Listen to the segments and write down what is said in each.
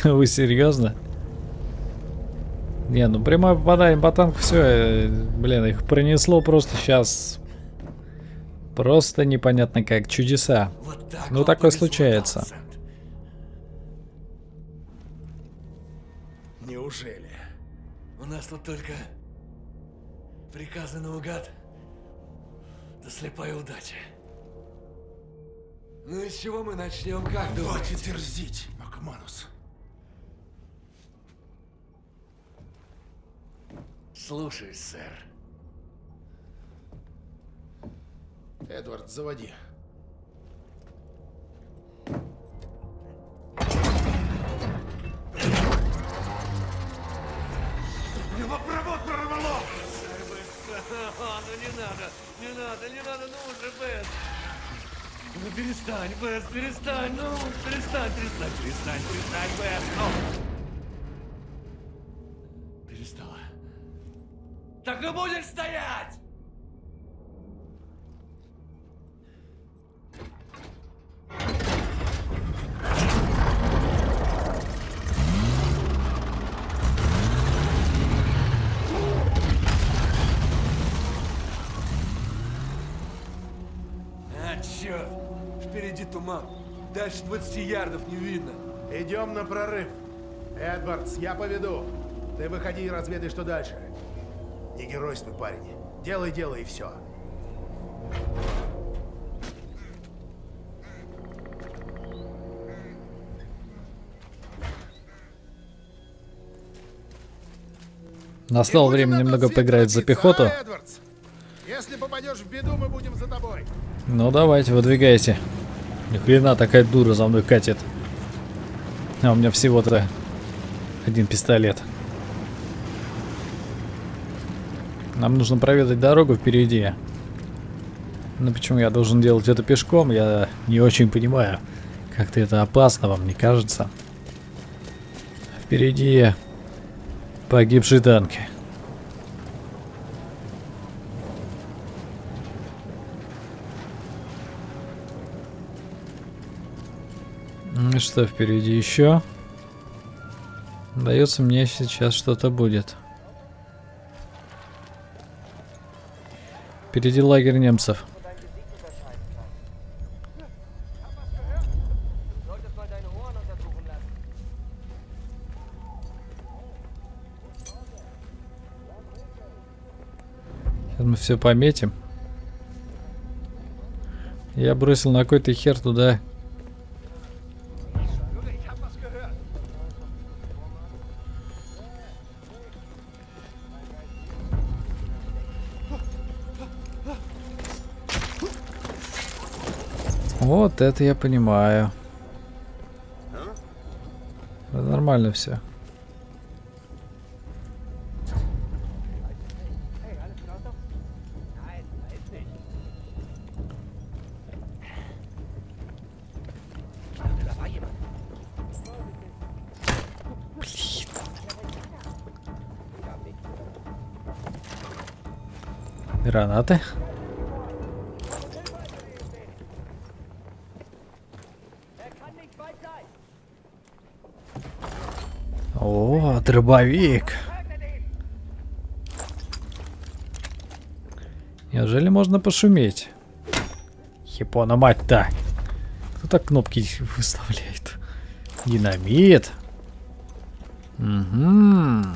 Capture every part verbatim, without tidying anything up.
Вы серьезно? Не, ну прямое попадание по танку, все, блин, их пронесло просто сейчас. Просто непонятно как, чудеса. Вот так Ну такое случается. Неужели? У нас тут только приказы наугад, да слепая удача. Ну и с чего мы начнем, как думаете? Хватит дерзить, Макманус. Слушаюсь, сэр. Эдвард, заводи. Небопровод прорвало! Ну не надо, не надо, не надо, ну уже, Бэс. Ну перестань, Бэс, перестань, ну перестань, перестань, перестань, перестань, Бэс, ну. Перестала. Так и будешь стоять! А, черт! Впереди туман. Дальше двадцати ярдов не видно. Идем на прорыв. Эдвардс, я поведу. Ты выходи и разведай, что дальше. Не геройствуй, парень. Делай дело и все. Настало время немного поиграть за пехоту. Эдвардс. Если попадешь в беду, мы будем за тобой. Ну давайте, выдвигайте. Ни хрена такая дура за мной катит. А у меня всего-то один пистолет. Нам нужно проведать дорогу впереди. Но почему я должен делать это пешком, я не очень понимаю. Как-то это опасно, вам не кажется? Впереди погибшие танки. Ну что впереди еще? Дается мне сейчас что-то будет. Впереди лагерь немцев. Сейчас мы все пометим. Я бросил на какой-то хер туда. Вот это я понимаю. Да нормально все. Гранаты. О, дробовик. Неужели можно пошуметь? Хипона мать-то. Кто так кнопки выставляет? Динамит. Угу.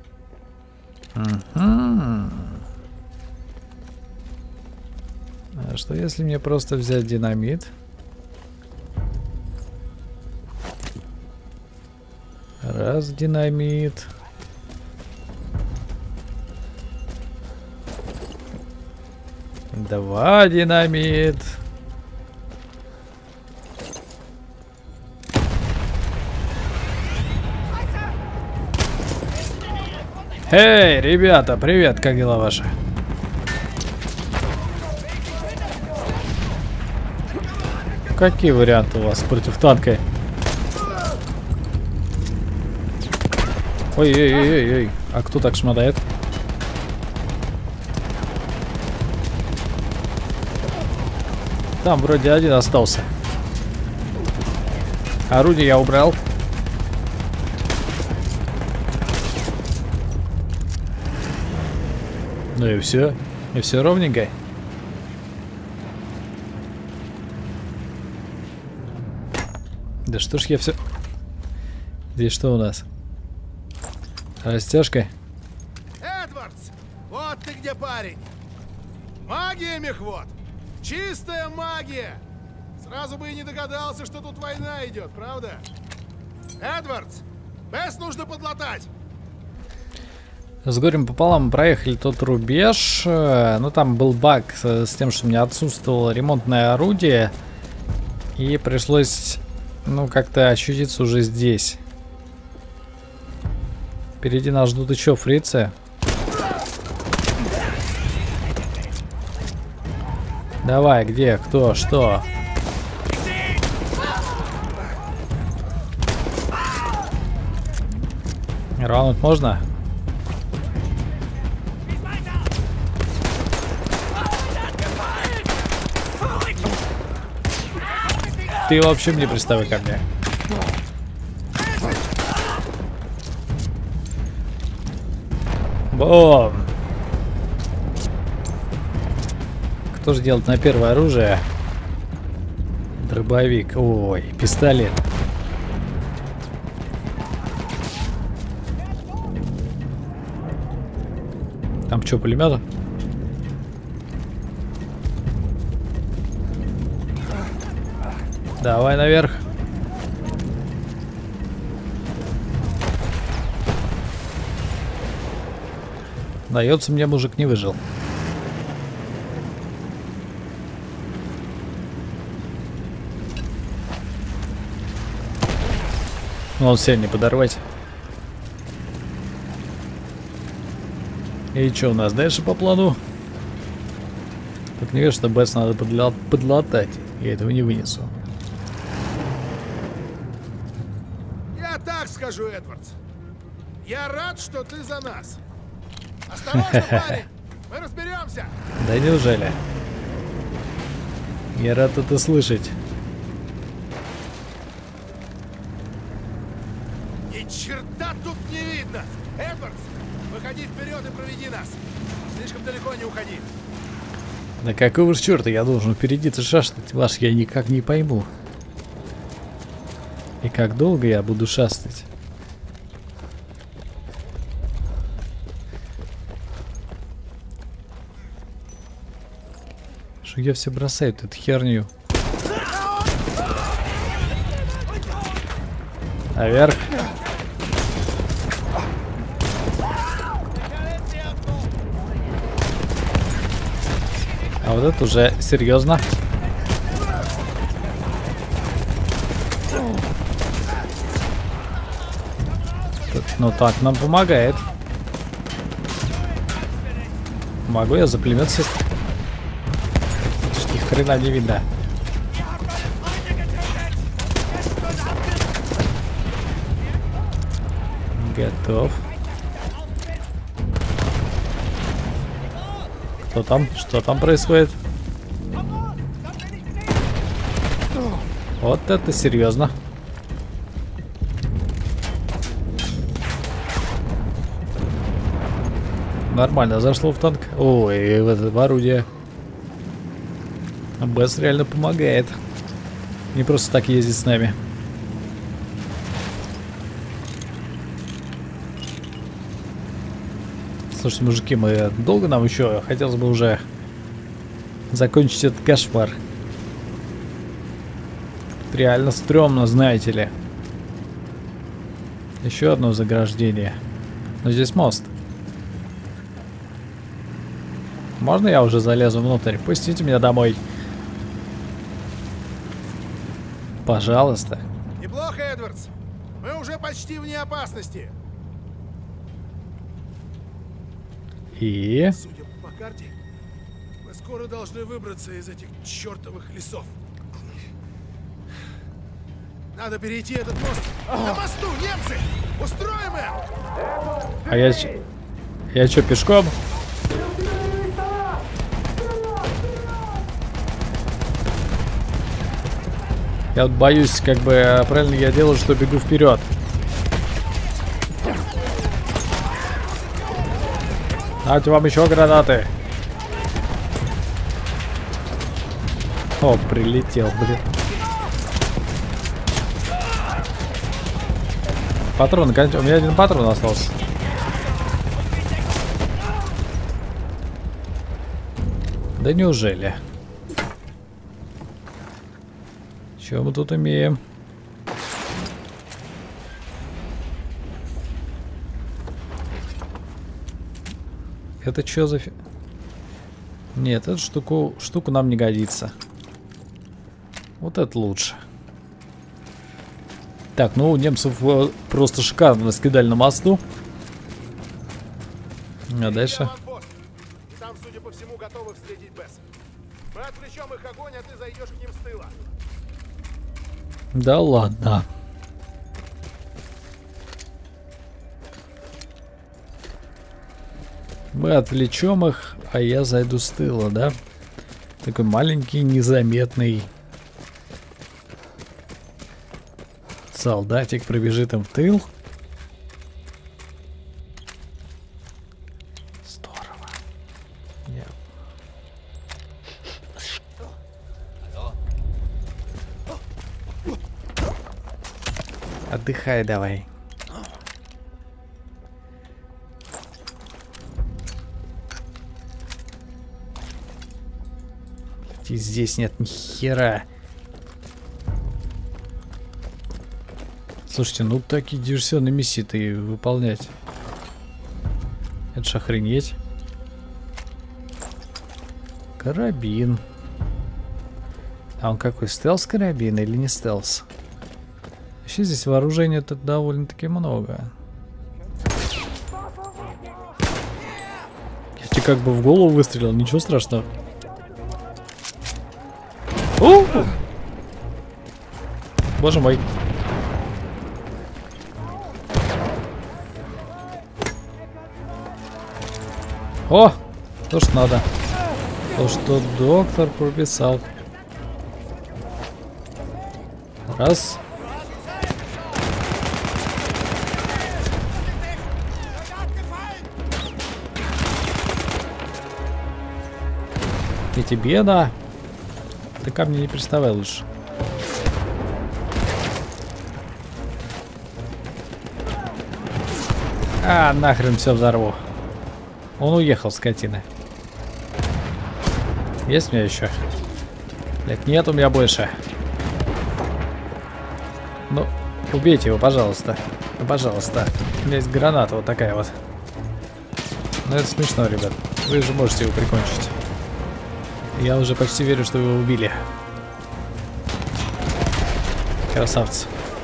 Угу. А что если мне просто взять динамит? Раз динамит. Два динамит. Эй, ребята, привет, как дела ваши? Какие варианты у вас против танка? Ой-ой-ой-ой, а кто так шмадает? Там вроде один остался. Орудие я убрал. Ну и все. И все ровненько. Да что ж я все... Здесь что у нас? Растяжка. Эдвардс! Вот ты где, парень! Магия, мехвод! Чистая магия! Сразу бы и не догадался, что тут война идет, правда? Эдвардс! Бесс нужно подлатать! С горем пополам проехали тот рубеж. Ну, там был баг с тем, что у меня отсутствовало ремонтное орудие. И пришлось, ну, как-то ощутиться уже здесь. Впереди нас ждут еще фрицы. Давай, где, кто, что? Раунд можно? Ты вообще мне приставай ко мне. Бом! Кто же делает на первое оружие? Дробовик. Ой, пистолет. Там что, пулемет? Давай наверх. Дается мне, мужик не выжил. Ну, он сильно не подорвать. И что у нас дальше по плану? Так не видишь, что Бесс надо подла подлатать. Я этого не вынесу. Я так скажу, Эдвардс. Я рад, что ты за нас. Осторожно, парень! Мы разберемся! Да неужели? Я рад это слышать. Ни черта тут не видно! Эдвардс, выходи вперед и проведи нас! Слишком далеко не уходи! Да какого ж черта я должен впереди-то шастать, ваш, я никак не пойму. И как долго я буду шастать? Что я все бросаю эту херню? Наверх. А вот это уже серьезно. Ну так нам помогает. Могу я за пулемет сесть? Ни хрена не видно. Готов. Кто там? Что там происходит? Вот это серьезно. Нормально зашло в танк. Ой, в это в орудие. Бесс реально помогает. Не просто так ездить с нами. Слушайте, мужики, мы долго нам еще? Хотелось бы уже закончить этот кошмар. Реально стрёмно, знаете ли. Еще одно заграждение. Но здесь мост. Можно я уже залезу внутрь? Пустите меня домой. Пожалуйста. Неплохо, Эдвардс. Мы уже почти вне опасности. И... Судя по карте, мы скоро должны выбраться из этих чертовых лесов. Надо перейти этот мост. На мосту немцы! Устроим их! А я... ч- Я что, пешком? Я вот боюсь, как бы, правильно я делаю, что бегу вперед. Дайте вам еще гранаты. О, прилетел, блин. Патрон, у меня один патрон остался. Да неужели? Что мы тут имеем? Это что за фи... Нет, эту штуку, штуку нам не годится. Вот это лучше. Так, ну у немцев просто шикарно нас кидали на мосту. А дальше? Там, судя по всему, готовы встретить Бесс. Мы отвлечем их огонь, а ты зайдешь к ним с тыла. Да ладно. Мы отвлечем их, а я зайду с тыла, да? Такой маленький, незаметный солдатик пробежит им в тыл. Здорово. Нет. Отдыхай давай. И здесь нет ни хера. Слушайте, ну такие диверсионные миссии-то и выполнять. Это ж охренеть. Карабин. А он какой, стелс-карабин или не стелс? Вообще здесь вооружения-то довольно-таки много. Я тебе как бы в голову выстрелил, ничего страшного. О! Боже мой. О! То, что надо. То, что доктор прописал. Раз. И тебе, да. Ты ко мне не приставай лучше. А, нахрен все взорву. Он уехал, скотина. Есть у меня еще? Блять, нет у меня больше. Ну, убейте его, пожалуйста. Ну, пожалуйста. У меня есть граната вот такая вот. Ну, это смешно, ребят. Вы же можете его прикончить. Я уже почти верю, что его убили. Красавцы.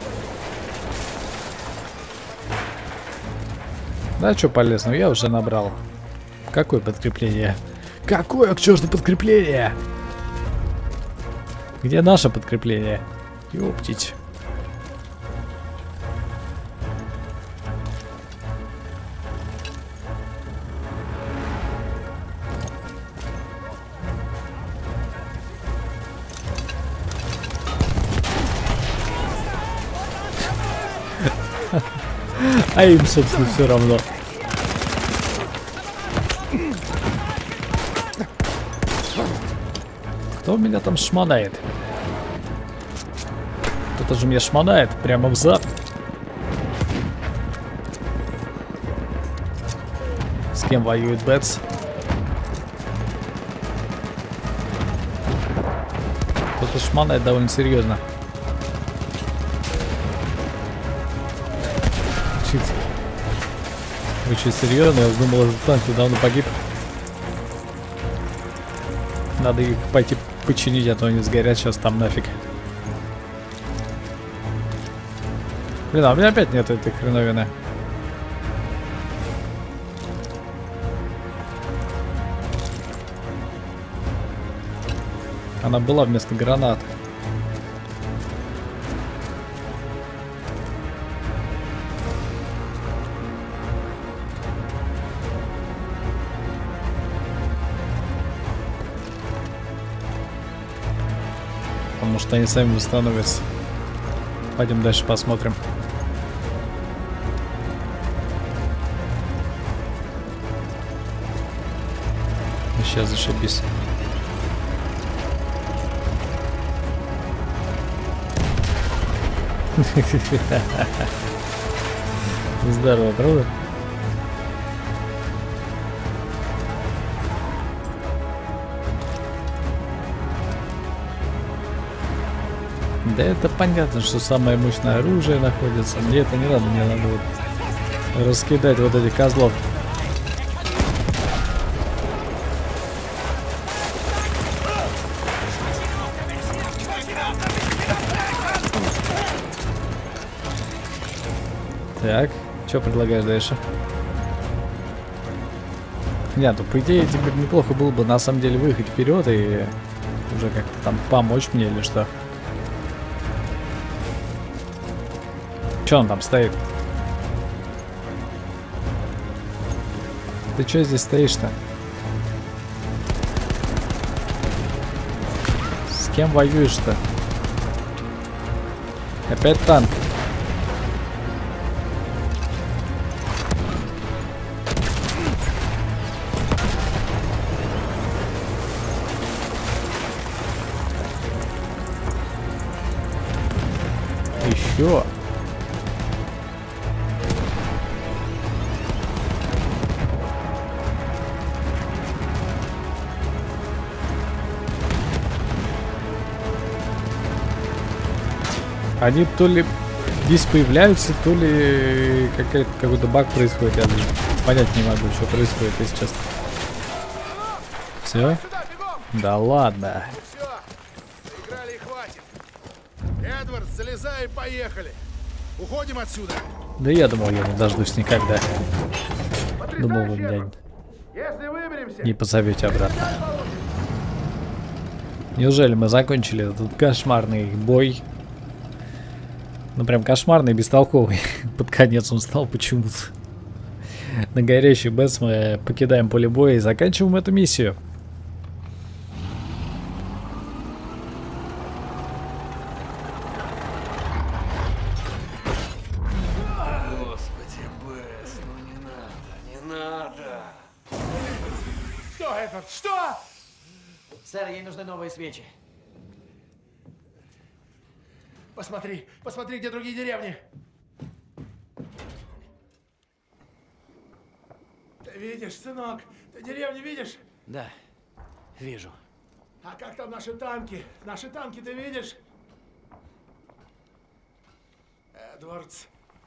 Да, что полезно, я уже набрал. Какое подкрепление? Какое к черту подкрепление? Где наше подкрепление? Ёптить. А им, собственно, все равно. Кто меня там шмонает? Кто-то же меня шмонает прямо в зад. С кем воюет Бэтс? Кто-то шмонает довольно серьезно. Вы что, серьезно? Я думал, этот танк недавно погиб. Надо их пойти починить, а то они сгорят сейчас там нафиг. Блин, а у меня опять нет этой хреновины. Она была вместо гранат. Может, они сами восстановятся. Пойдем дальше посмотрим. Вообще зашибись. Здорово, правда? Да это понятно, что самое мощное оружие находится. Мне это не надо, мне надо вот раскидать вот этих козлов. Так, что предлагаешь дальше? Нет, ну по идее тебе неплохо было бы на самом деле выехать вперед и уже как-то там помочь мне или что? Че он там стоит? Ты че здесь стоишь-то? С кем воюешь-то? Опять танк. Еще. Они то ли здесь появляются, то ли какой-то какой-то баг происходит. Я даже понять не могу, что происходит, если честно. Все? Да ладно. Все, играли и хватит. Эдвард, залезай и поехали. Уходим отсюда. Да я думал, я не дождусь никогда. Думал, вы меня Если выберемся, не позовете обратно. Неужели мы закончили этот кошмарный бой? Ну прям кошмарный, бестолковый. Под конец он стал почему-то. На горящий бэс мы покидаем поле боя и заканчиваем эту миссию. Господи, Бэс, ну не надо, не надо. что, Эдвард, что? Сэр, ей нужны новые свечи. Посмотри, посмотри, где другие деревни. Ты видишь, сынок? Ты деревни видишь? Да, вижу. А как там наши танки? Наши танки ты видишь? Эдвардс.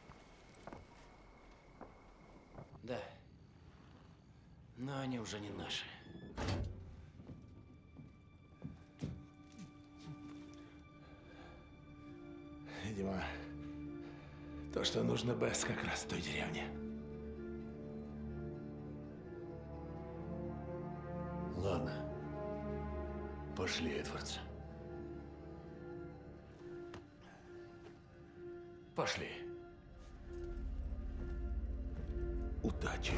Да. Но они уже не наши. Видимо, то, что нужно Бэс, как раз в той деревне. Ладно. Пошли, Эдвардс. Пошли. Удачи.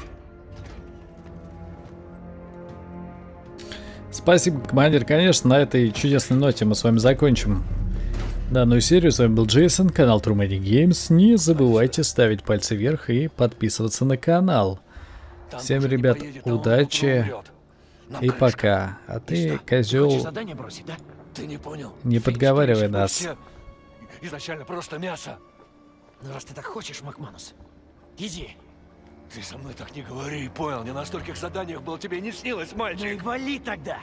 Спасибо, командир. Конечно, на этой чудесной ноте мы с вами закончим данную серию. С вами был Джейсон, канал True Many Games. Не забывайте ставить пальцы вверх и подписываться на канал. Всем, ребят, удачи и пока. А ты, козел, Задание бросить, да? Ты не понял? не подговаривай нас. Все изначально просто мясо. Ну раз ты так хочешь, Макманус, иди. Ты со мной так не говори, понял? Не на стольких заданиях было, тебе не снилось, Ну и мальчик. вали тогда.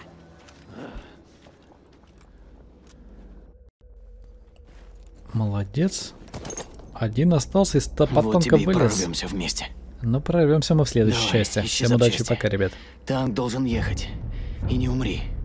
Молодец. Один остался, из Вот потомка тебе и вылез. прорвемся вместе. Но прорвемся мы в следующей Давай, части. ищи Всем удачи, запчасти. пока, ребят. Танк должен ехать. И не умри.